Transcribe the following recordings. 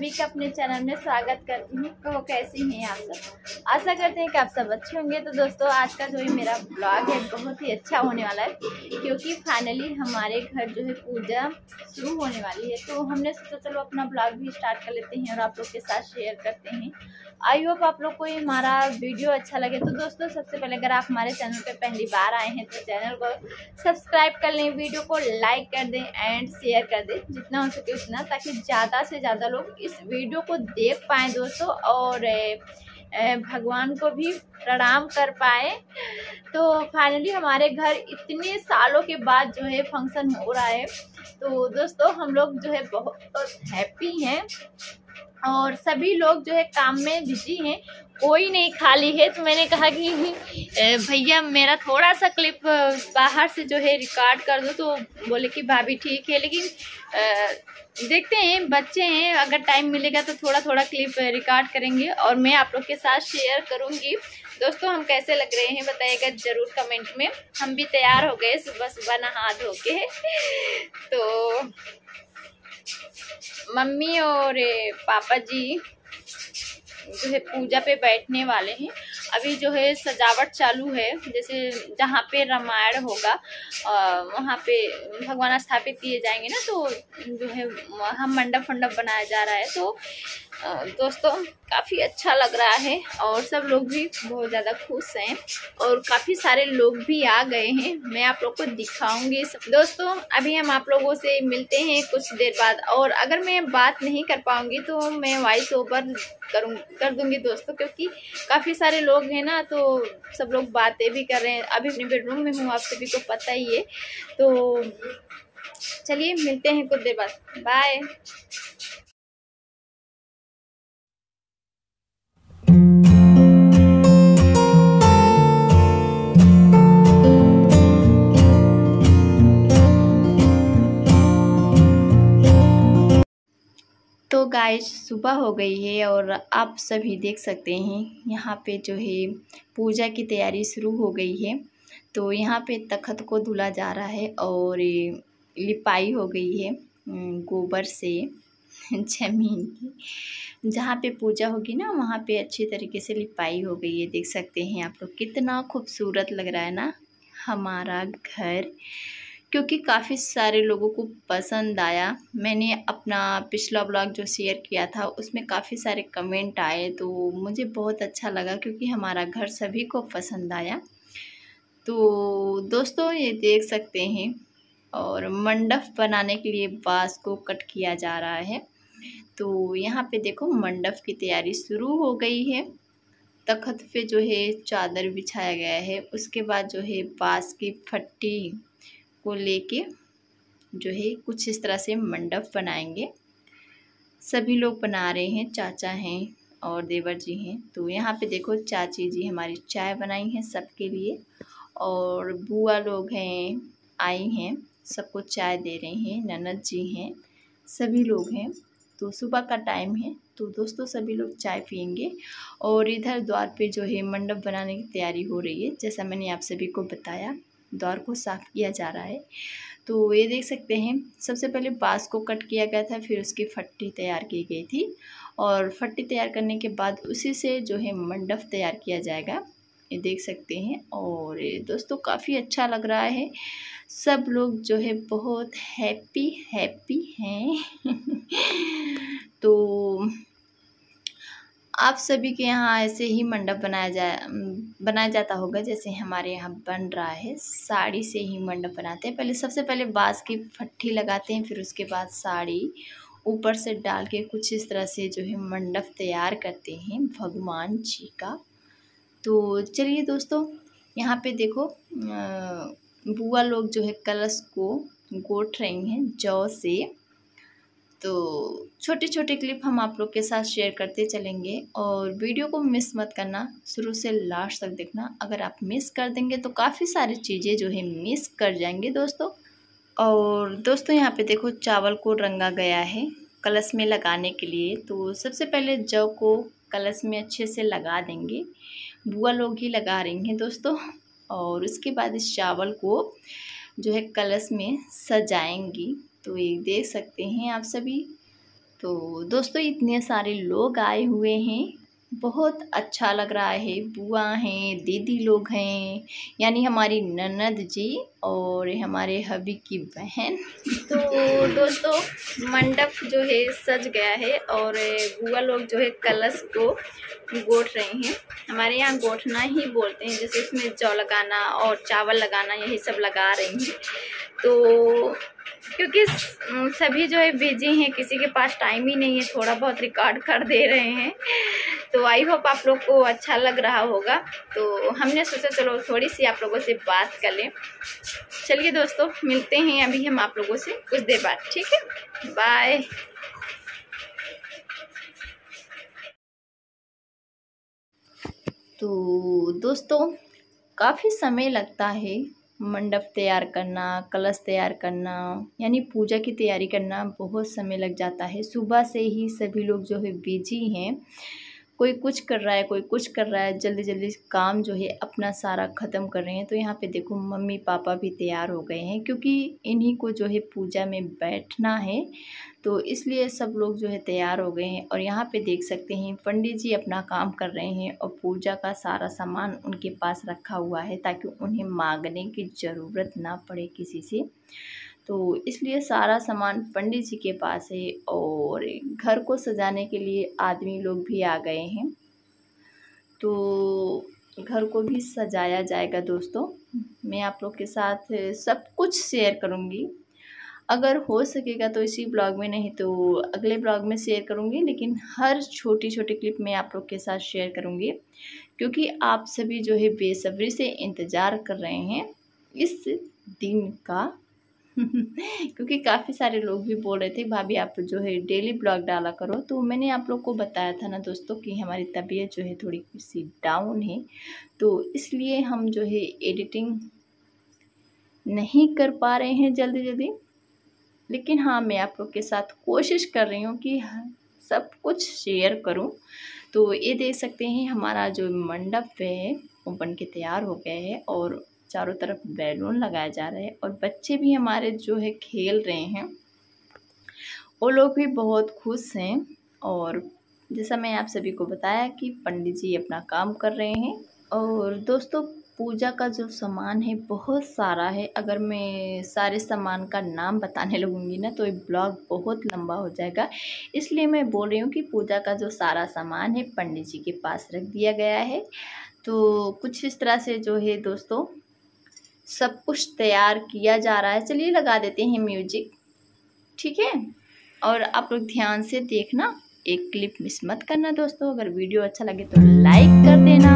सभी का अपने चैनल में स्वागत करती हूँ। तो कैसे हैं आप सब? आशा करते हैं कि आप सब अच्छे होंगे। तो दोस्तों, आज का जो मेरा ब्लॉग है बहुत ही अच्छा होने वाला है, क्योंकि फाइनली हमारे घर जो है पूजा शुरू होने वाली है। तो हमने सोचा चलो अपना ब्लॉग भी स्टार्ट कर लेते हैं और आप लोग के साथ शेयर करते हैं। आई होप आप लोग को ये हमारा वीडियो अच्छा लगे। तो दोस्तों, सबसे पहले अगर आप हमारे चैनल पे पहली बार आए हैं तो चैनल को सब्सक्राइब कर लें, वीडियो को लाइक कर दें एंड शेयर कर दें जितना हो सके उतना, ताकि ज़्यादा से ज़्यादा लोग इस वीडियो को देख पाएँ दोस्तों, और भगवान को भी प्रणाम कर पाए। तो फाइनली हमारे घर इतने सालों के बाद जो है फंक्शन हो रहा है। तो दोस्तों, हम लोग जो है बहुत हैप्पी हैं और सभी लोग जो है काम में बिजी हैं, कोई नहीं खाली है। तो मैंने कहा कि भैया मेरा थोड़ा सा क्लिप बाहर से जो है रिकॉर्ड कर दो। तो बोले कि भाभी ठीक है, लेकिन देखते हैं, बच्चे हैं, अगर टाइम मिलेगा तो थोड़ा थोड़ा क्लिप रिकॉर्ड करेंगे और मैं आप लोग के साथ शेयर करूंगी। दोस्तों, हम कैसे लग रहे हैं बताइएगा जरूर कमेंट में। हम भी तैयार हो गए सुबह सुबह नहा धो के। तो मम्मी और पापा जी जो है पूजा पे बैठने वाले हैं। अभी जो है सजावट चालू है, जैसे जहाँ पे रामायण होगा वहाँ पे भगवान स्थापित किए जाएंगे ना, तो जो है वहाँ मंडप बनाया जा रहा है। तो दोस्तों, काफ़ी अच्छा लग रहा है और सब लोग भी बहुत ज़्यादा खुश हैं और काफ़ी सारे लोग भी आ गए हैं। मैं आप लोग को दिखाऊंगी। दोस्तों, अभी हम आप लोगों से मिलते हैं कुछ देर बाद, और अगर मैं बात नहीं कर पाऊंगी तो मैं वॉइस ओवर कर दूंगी दोस्तों, क्योंकि काफ़ी सारे लोग हैं ना, तो सब लोग बातें भी कर रहे हैं। अभी अपने बेडरूम में हूँ, आप सभी को पता ही है। तो चलिए मिलते हैं कुछ देर बाद, बाय। तो गाइस, सुबह हो गई है और आप सभी देख सकते हैं यहाँ पे जो है पूजा की तैयारी शुरू हो गई है। तो यहाँ पे तख्त को धुला जा रहा है और लिपाई हो गई है गोबर से जमीन की। जहाँ पे पूजा होगी ना वहाँ पे अच्छी तरीके से लिपाई हो गई है। देख सकते हैं आप लोग, कितना खूबसूरत लग रहा है ना हमारा घर, क्योंकि काफ़ी सारे लोगों को पसंद आया। मैंने अपना पिछला ब्लॉग जो शेयर किया था उसमें काफ़ी सारे कमेंट आए, तो मुझे बहुत अच्छा लगा क्योंकि हमारा घर सभी को पसंद आया। तो दोस्तों, ये देख सकते हैं, और मंडप बनाने के लिए बांस को कट किया जा रहा है। तो यहाँ पे देखो मंडप की तैयारी शुरू हो गई है। तख्त पे जो है चादर बिछाया गया है, उसके बाद जो है बांस की फट्टी को लेके जो है कुछ इस तरह से मंडप बनाएंगे। सभी लोग बना रहे हैं, चाचा हैं और देवर जी हैं। तो यहाँ पे देखो चाची जी हमारी चाय बनाई हैं सबके लिए, और बुआ लोग हैं आई हैं, सबको चाय दे रहे हैं। ननद जी हैं, सभी लोग हैं। तो सुबह का टाइम है, तो दोस्तों सभी लोग चाय पियेंगे। और इधर द्वार पे जो है मंडप बनाने की तैयारी हो रही है। जैसा मैंने आप सभी को बताया, द्वार को साफ़ किया जा रहा है। तो ये देख सकते हैं, सबसे पहले बांस को कट किया गया था, फिर उसकी फट्टी तैयार की गई थी, और फट्टी तैयार करने के बाद उसी से जो है मंडप तैयार किया जाएगा। ये देख सकते हैं, और दोस्तों काफ़ी अच्छा लग रहा है। सब लोग जो है बहुत हैप्पी हैं। तो आप सभी के यहाँ ऐसे ही मंडप बनाया जाता होगा जैसे हमारे यहाँ बन रहा है। साड़ी से ही मंडप बनाते हैं। सबसे पहले बांस की फट्टी लगाते हैं, फिर उसके बाद साड़ी ऊपर से डाल के कुछ इस तरह से जो है मंडप तैयार करते हैं भगवान जी का। तो चलिए दोस्तों, यहाँ पे देखो बुआ लोग जो है कलश को गोट रही हैं जौ से। तो छोटे छोटे क्लिप हम आप लोग के साथ शेयर करते चलेंगे, और वीडियो को मिस मत करना, शुरू से लास्ट तक देखना। अगर आप मिस कर देंगे तो काफ़ी सारी चीज़ें जो है मिस कर जाएंगे दोस्तों। और दोस्तों, यहाँ पे देखो चावल को रंगा गया है कलश में लगाने के लिए। तो सबसे पहले जौ को कलश में अच्छे से लगा देंगे, बुआ लोग ही लगा रही हैं दोस्तों। और उसके बाद इस चावल को जो है कलश में सजाएंगी। तो ये देख सकते हैं आप सभी, तो दोस्तों इतने सारे लोग आए हुए हैं, बहुत अच्छा लग रहा है। बुआ हैं, दीदी लोग हैं, यानी हमारी ननद जी और हमारे हबी की बहन। तो दोस्तों मंडप जो है सज गया है और बुआ लोग जो है कलश को गोट रहे हैं। हमारे यहाँ गोटना ही बोलते हैं, जैसे उसमें जौ लगाना और चावल लगाना यही सब लगा रही हैं। तो क्योंकि सभी जो है बिजी हैं, किसी के पास टाइम ही नहीं है, थोड़ा बहुत रिकॉर्ड कर दे रहे हैं। तो आई होप आप लोग को अच्छा लग रहा होगा। तो हमने सोचा चलो थोड़ी सी आप लोगों से बात कर लें। चलिए दोस्तों मिलते हैं अभी हम आप लोगों से कुछ देर बाद, ठीक है, बाय। तो दोस्तों काफ़ी समय लगता है मंडप तैयार करना, कलश तैयार करना, यानी पूजा की तैयारी करना बहुत समय लग जाता है। सुबह से ही सभी लोग जो है बिजी हैं, कोई कुछ कर रहा है, कोई कुछ कर रहा है, जल्दी जल्दी काम जो है अपना सारा ख़त्म कर रहे हैं। तो यहाँ पे देखो मम्मी पापा भी तैयार हो गए हैं, क्योंकि इन्हीं को जो है पूजा में बैठना है, तो इसलिए सब लोग जो है तैयार हो गए हैं। और यहाँ पे देख सकते हैं पंडित जी अपना काम कर रहे हैं और पूजा का सारा सामान उनके पास रखा हुआ है, ताकि उन्हें मांगने की ज़रूरत ना पड़े किसी से। तो इसलिए सारा सामान पंडित जी के पास है और घर को सजाने के लिए आदमी लोग भी आ गए हैं। तो घर को भी सजाया जाएगा दोस्तों। मैं आप लोग के साथ सब कुछ शेयर करूँगी, अगर हो सकेगा तो इसी ब्लॉग में, नहीं तो अगले ब्लॉग में शेयर करूँगी। लेकिन हर छोटी छोटी क्लिप मैं आप लोग के साथ शेयर करूँगी, क्योंकि आप सभी जो है बेसब्री से इंतज़ार कर रहे हैं इस दिन का। क्योंकि काफ़ी सारे लोग भी बोल रहे थे भाभी आप जो है डेली ब्लॉग डाला करो। तो मैंने आप लोग को बताया था ना दोस्तों कि हमारी तबीयत जो है थोड़ी सी डाउन है, तो इसलिए हम जो है एडिटिंग नहीं कर पा रहे हैं जल्दी जल्दी। लेकिन हाँ, मैं आप लोग के साथ कोशिश कर रही हूँ कि सब कुछ शेयर करूँ। तो ये देख सकते हैं हमारा जो मंडप है वो बन के तैयार हो गया है और चारों तरफ बैलून लगाया जा रहा है और बच्चे भी हमारे जो है खेल रहे हैं, वो लोग भी बहुत खुश हैं। और जैसा मैं आप सभी को बताया कि पंडित जी अपना काम कर रहे हैं। और दोस्तों पूजा का जो सामान है बहुत सारा है, अगर मैं सारे सामान का नाम बताने लगूंगी ना तो ये ब्लॉग बहुत लंबा हो जाएगा। इसलिए मैं बोल रही हूँ कि पूजा का जो सारा सामान है पंडित जी के पास रख दिया गया है। तो कुछ इस तरह से जो है दोस्तों सब कुछ तैयार किया जा रहा है। चलिए लगा देते हैं म्यूजिक, ठीक है। और आप लोग ध्यान से देखना, एक क्लिप मिस मत करना दोस्तों। अगर वीडियो अच्छा लगे तो लाइक कर देना।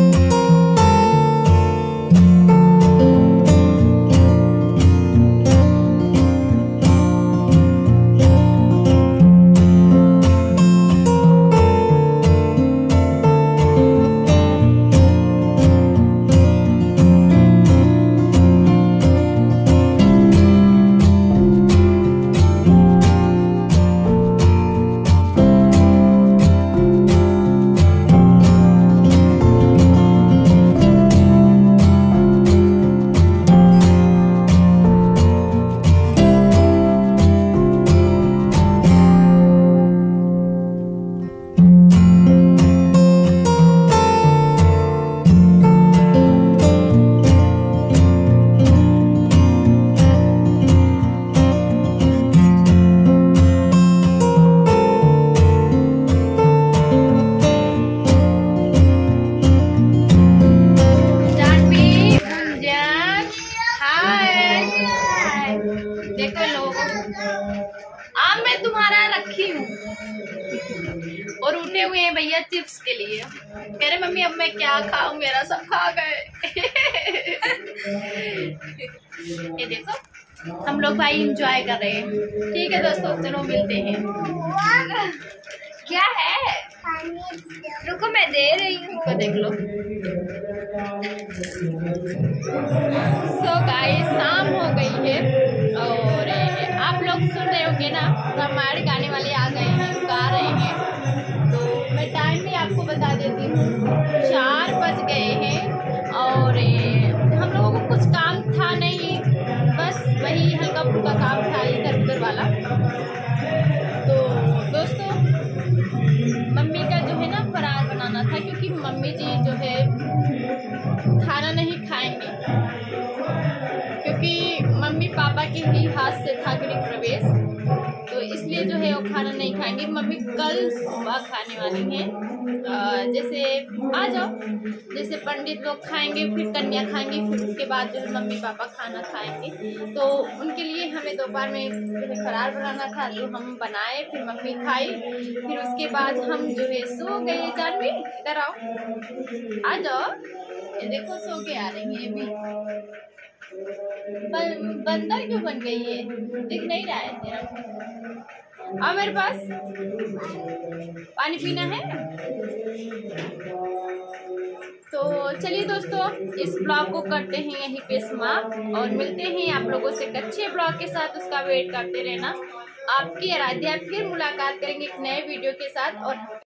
तुम्हारा रखी हूँ और उठे हुए हैं भैया चिप्स के लिए। कह रहे मम्मी अब मैं क्या खाऊं, मेरा सब खा गए। ये देखो हम लोग भाई एंजॉय कर रहे हैं। ठीक है दोस्तों चलो मिलते हैं। क्या है रुको मैं दे रही हूँ, तो देख लो। सो गाइस शाम हो गई है और आप लोग सुन रहे होंगे ना, हमारे गाने वाले आ गए हैं, गा रहे हैं। तो मैं टाइम भी आपको बता देती हूँ, 4 बज गए हैं और हम लोगों को कुछ काम था नहीं, बस वही हल्का फुल्का काम था इधर उधर वाला। तो कि मम्मी जी जो है खाना नहीं खाएंगे, क्योंकि मम्मी पापा के ही हाथ से था गृह प्रवेश, तो इसलिए जो है वो खाना नहीं खाएंगे। मम्मी कल सुबह खाने वाली हैं। जैसे आ जाओ, जैसे पंडित लोग खाएंगे, फिर कन्या खाएंगी, फिर उसके बाद जो है मम्मी पापा खाना खाएंगे। तो उनके लिए हमें दोपहर में जो है फरार बनाना था, तो हम बनाए, फिर मम्मी खाई, फिर उसके बाद हम जो है सो गए। जानवी इधर आओ, आ जाओ, ये देखो सो के आ रही है अभी। बंदर क्यों बन गई है, दिख नहीं रहा है तेरा। आओ मेरे पास, पानी पीना है। तो चलिए दोस्तों, इस ब्लॉग को करते हैं यहीं पे समाप्त और मिलते हैं आप लोगों से एक अच्छे ब्लॉग के साथ। उसका वेट करते रहना। आपकी आराध्या फिर मुलाकात करेंगे एक नए वीडियो के साथ। और